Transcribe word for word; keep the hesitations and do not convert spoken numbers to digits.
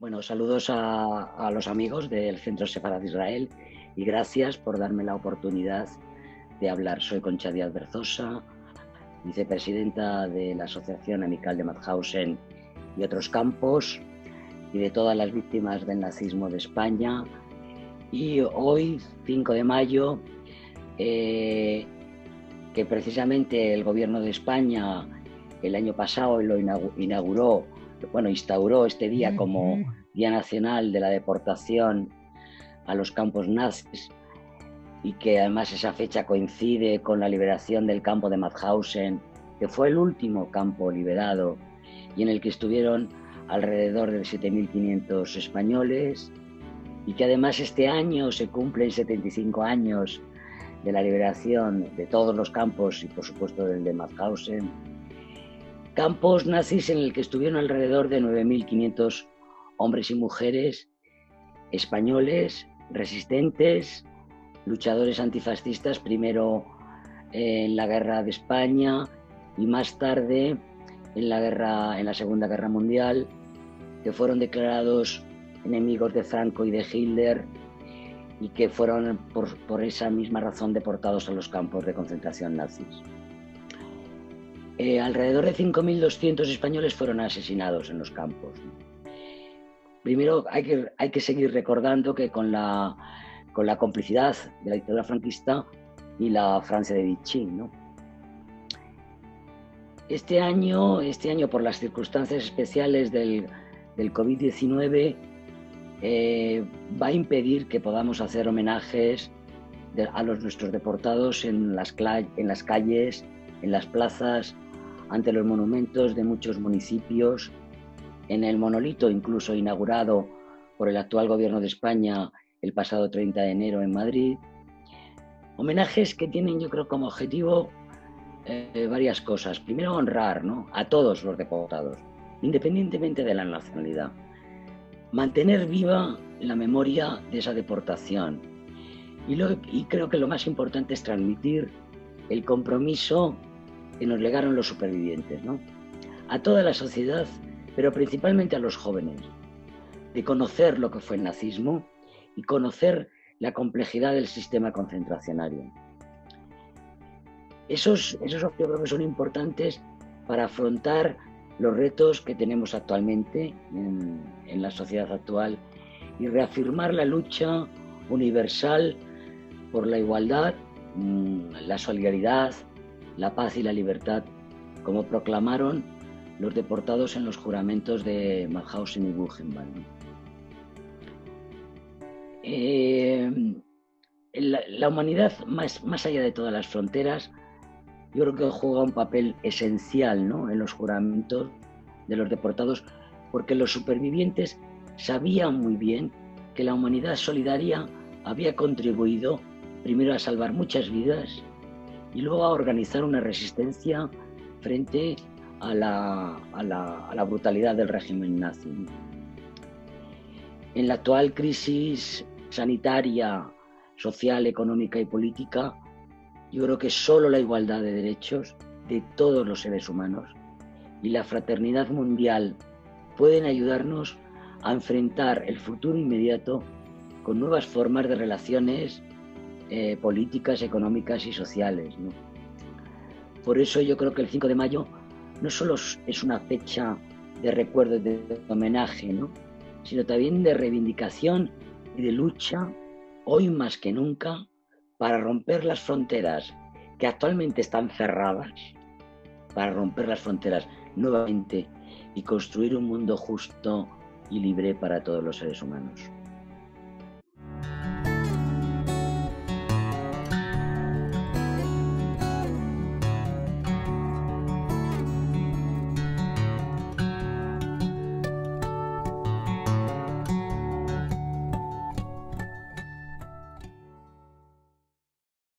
Bueno, saludos a, a los amigos del Centro Sefarad de Israel y gracias por darme la oportunidad de hablar. Soy Concha Díaz Berzosa, vicepresidenta de la Asociación Amical de Mauthausen y otros campos y de todas las víctimas del nazismo de España. Y hoy, cinco de mayo, eh, que precisamente el Gobierno de España el año pasado lo inauguró, bueno, instauró este día como Día Nacional de la Deportación a los campos nazis, y que además esa fecha coincide con la liberación del campo de Mauthausen, que fue el último campo liberado y en el que estuvieron alrededor de siete mil quinientos españoles, y que además este año se cumplen setenta y cinco años de la liberación de todos los campos y por supuesto del de Mauthausen. Campos nazis en el que estuvieron alrededor de nueve mil quinientos hombres y mujeres españoles, resistentes, luchadores antifascistas, primero en la guerra de España y más tarde en la, guerra, en la Segunda Guerra Mundial, que fueron declarados enemigos de Franco y de Hitler y que fueron por, por esa misma razón deportados a los campos de concentración nazis. Eh, alrededor de cinco mil doscientos españoles fueron asesinados en los campos. Primero hay que, hay que seguir recordando que con la, con la complicidad de la dictadura franquista y la Francia de Vichy, ¿no? Este año, este año, por las circunstancias especiales del, del COVID diecinueve, eh, va a impedir que podamos hacer homenajes de, a los, nuestros deportados en las, en las calles, en las plazas, ante los monumentos de muchos municipios, en el monolito incluso inaugurado por el actual Gobierno de España el pasado treinta de enero en Madrid. Homenajes que tienen, yo creo, como objetivo eh, varias cosas. Primero, honrar, ¿no?, a todos los deportados, independientemente de la nacionalidad. Mantener viva la memoria de esa deportación. Y, lo, y creo que lo más importante es transmitir el compromiso que nos legaron los supervivientes, ¿no?, a toda la sociedad, pero principalmente a los jóvenes, de conocer lo que fue el nazismo y conocer la complejidad del sistema concentracionario. Esos, esos yo creo que son importantes para afrontar los retos que tenemos actualmente en, en la sociedad actual y reafirmar la lucha universal por la igualdad, la solidaridad, la paz y la libertad, como proclamaron los deportados en los juramentos de Mauthausen y Buchenwald. Eh, la, la humanidad, más, más allá de todas las fronteras, yo creo que juega un papel esencial, ¿no?, en los juramentos de los deportados, porque los supervivientes sabían muy bien que la humanidad solidaria había contribuido primero a salvar muchas vidas y luego a organizar una resistencia frente a la, a la, a la brutalidad del régimen nazi. En la actual crisis sanitaria, social, económica y política, yo creo que solo la igualdad de derechos de todos los seres humanos y la fraternidad mundial pueden ayudarnos a enfrentar el futuro inmediato con nuevas formas de relaciones eh, políticas, económicas y sociales, ¿no? Por eso yo creo que el cinco de mayo no solo es una fecha de recuerdo, de homenaje, ¿no?, sino también de reivindicación y de lucha, hoy más que nunca, para romper las fronteras que actualmente están cerradas, para romper las fronteras nuevamente y construir un mundo justo y libre para todos los seres humanos.